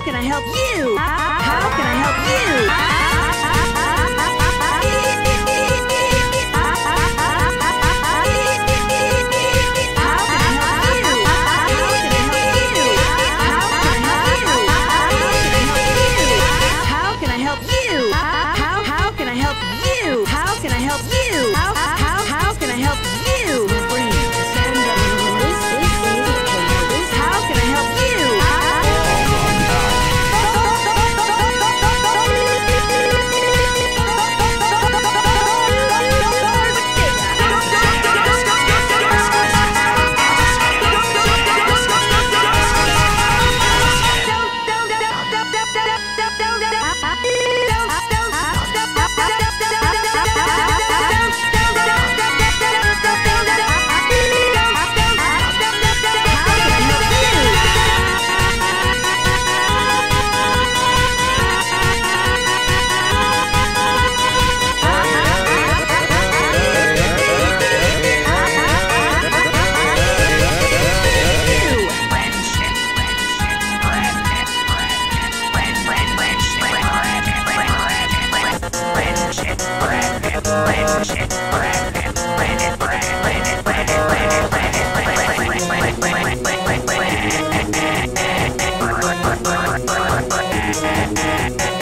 can I help you? How can I help you? How can I help you? How can I help you? How can I help you? How can I help you? How can I help you? Friendship.